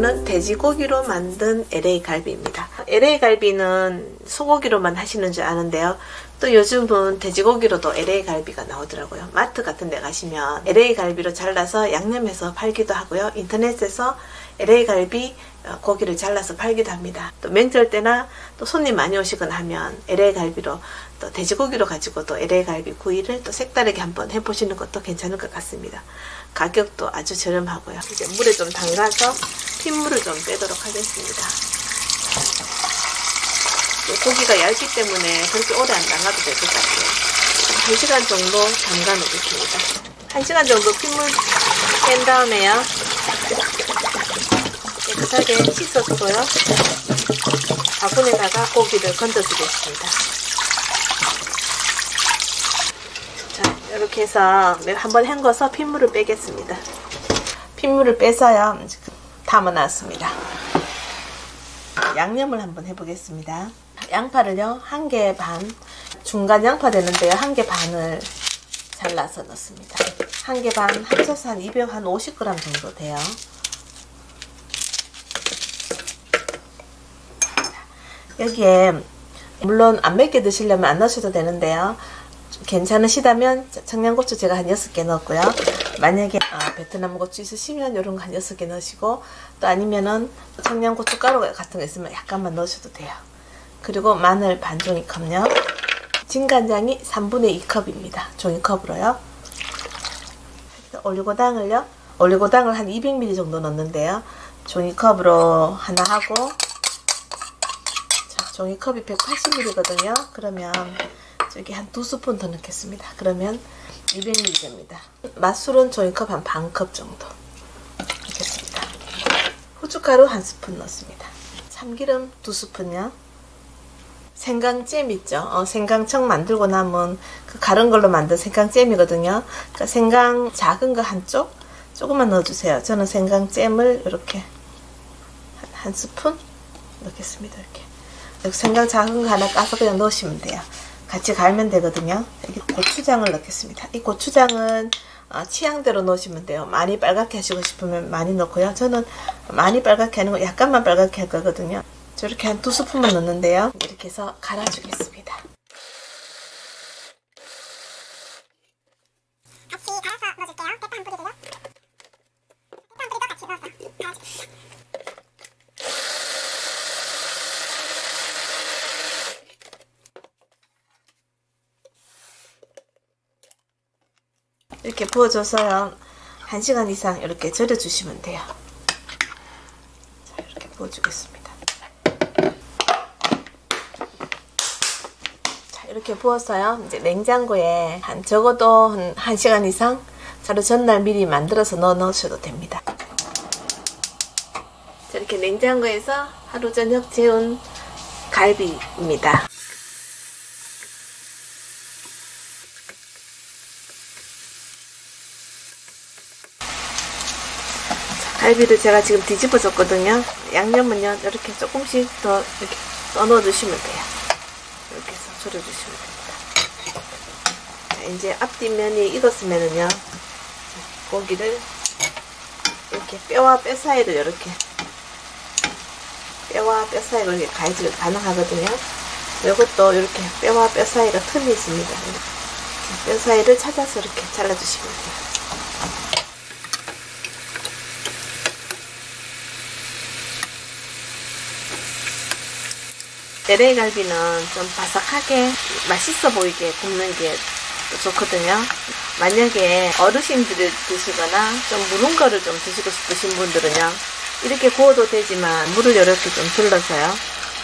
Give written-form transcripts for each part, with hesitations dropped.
이거는 돼지고기로 만든 LA 갈비입니다. LA 갈비는 소고기로만 하시는 줄 아는데요. 또 요즘은 돼지고기로도 LA 갈비가 나오더라고요. 마트 같은 데 가시면 LA 갈비로 잘라서 양념해서 팔기도 하고요. 인터넷에서 LA 갈비 고기를 잘라서 팔기도 합니다. 또 명절 때나 또 손님 많이 오시거나 하면 LA 갈비로 또 돼지고기로 가지고 또 LA 갈비 구이를 또 색다르게 한번 해보시는 것도 괜찮을 것 같습니다. 가격도 아주 저렴하고요. 이제 물에 좀 담가서 핏물을 좀 빼도록 하겠습니다. 고기가 얇기 때문에 그렇게 오래 안 담가도 될 것 같아요. 1시간 정도 담가 놓겠습니다. 1시간 정도 핏물 뺀 다음에요. 깨끗하게 씻었고요. 바구니에다가 고기를 건져 주겠습니다. 자, 이렇게 해서 한번 헹궈서 핏물을 빼겠습니다. 핏물을 빼서요. 담아 놨습니다. 양념을 한번 해보겠습니다. 양파를요, 1개 반, 중간 양파 되는데요, 1개 반을 잘라서 넣습니다. 1개 반, 합쳐서 한 250g 정도 돼요. 여기에 물론 안 맵게 드시려면 안 넣으셔도 되는데요. 좀 괜찮으시다면 청양고추 제가 한 6개 넣었고요. 만약에 베트남 고추 있으시면 이런 거 한 6개 넣으시고, 또 아니면은 청양고추 가루 같은 거 있으면 약간만 넣으셔도 돼요. 그리고 마늘 반 종이컵요. 진간장이 3분의 2컵입니다. 종이컵으로요. 올리고당을요. 올리고당을 한 200ml 정도 넣는데요. 종이컵으로 하나 하고, 자, 종이컵이 180ml거든요. 그러면 저기 한 2스푼 더 넣겠습니다. 그러면 200ml 됩니다. 맛술은 종이컵 한 반컵 정도 넣겠습니다. 후춧가루 1스푼 넣습니다. 참기름 2스푼요. 생강잼 있죠? 생강청 만들고 남은 그 가른 걸로 만든 생강잼이거든요. 그러니까 생강 작은 거 한쪽 조금만 넣어주세요. 저는 생강잼을 이렇게 한 스푼 넣겠습니다. 이렇게 생강 작은 거 하나 까서 그냥 넣으시면 돼요. 같이 갈면 되거든요. 여기 고추장을 넣겠습니다. 이 고추장은 취향대로 넣으시면 돼요. 많이 빨갛게 하시고 싶으면 많이 넣고요. 저는 많이 빨갛게 하는 거 약간만 빨갛게 할 거거든요. 저렇게 한 2스푼만 넣는데요. 이렇게 해서 갈아주겠습니다. 같이 갈아서 넣어줄게요. 대파 한 뿌리도요. 대파 한 뿌리도 같이 넣어서 갈아주세요. 이렇게 부어줘서요. 1시간 이상 이렇게 절여주시면 돼요. 자, 이렇게 부어주겠습니다. 이렇게 부어서요. 이제 냉장고에 적어도 한 1시간 이상 하루 전날 미리 만들어서 넣으셔도 됩니다. 이렇게 냉장고에서 하루 저녁 재운 갈비입니다. 갈비를 제가 지금 뒤집어 줬거든요. 양념은요, 이렇게 조금씩 더 이렇게 넣어 주시면 돼요. 이렇게 해서 졸여주시면 됩니다. 자, 이제 앞뒷면이 익었으면은요, 고기를 이렇게 뼈와 뼈 사이를 이렇게 뼈와 뼈 사이로 이렇게 가위질 가능하거든요. 이것도 이렇게 뼈와 뼈 사이가 틈이 있습니다. 뼈 사이를 찾아서 이렇게 잘라주시면 돼요. LA 갈비는 좀 바삭하게 맛있어 보이게 굽는 게 좋거든요. 만약에 어르신들이 드시거나 좀 무른 거를 좀 드시고 싶으신 분들은요, 이렇게 구워도 되지만 물을 이렇게 좀 둘러서요,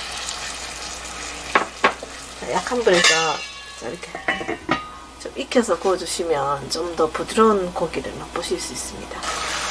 약한 불에서 이렇게 좀 익혀서 구워주시면 좀 더 부드러운 고기를 맛보실 수 있습니다.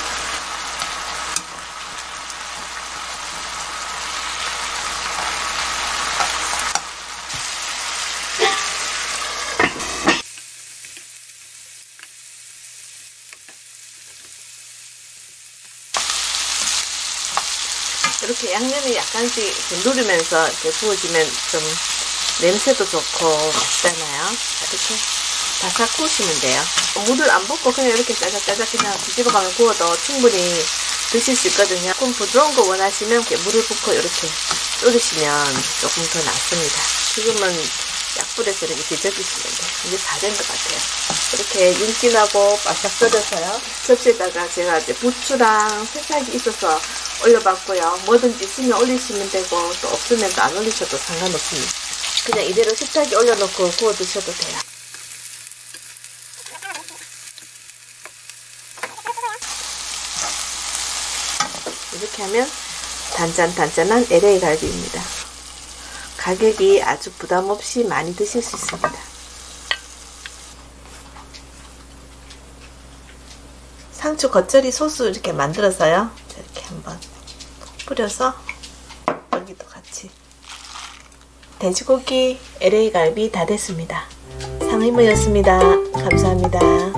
이렇게 양념이 약간씩 이렇게 누르면서 이렇게 구워지면 좀 냄새도 좋고 맛있잖아요. 이렇게 바삭 구우시면 돼요. 물을 안 붓고 그냥 이렇게 짜작짜작 그냥 뒤집어 가면 구워도 충분히 드실 수 있거든요. 조금 부드러운 거 원하시면 이렇게 물을 붓고 이렇게 졸이시면 조금 더 낫습니다. 지금은 약불에서 이렇게 뒤적이시면 돼요. 이제 다 된 것 같아요. 이렇게 윤기나고 바싹 끓여서요. 접시에다가 제가 이제 부추랑 새싹이 있어서 올려봤고요. 뭐든지 있으면 올리시면 되고 또 없으면 또 안 올리셔도 상관없습니다. 그냥 이대로 식탁에 올려놓고 구워 드셔도 돼요. 이렇게 하면 단짠단짠한 LA 갈비입니다. 가격이 아주 부담없이 많이 드실 수 있습니다. 상추 겉절이 소스 이렇게 만들어서요. 이렇게 한번 뿌려서 여기도 같이. 돼지고기 LA 갈비 다 됐습니다. 상의모였습니다. 감사합니다.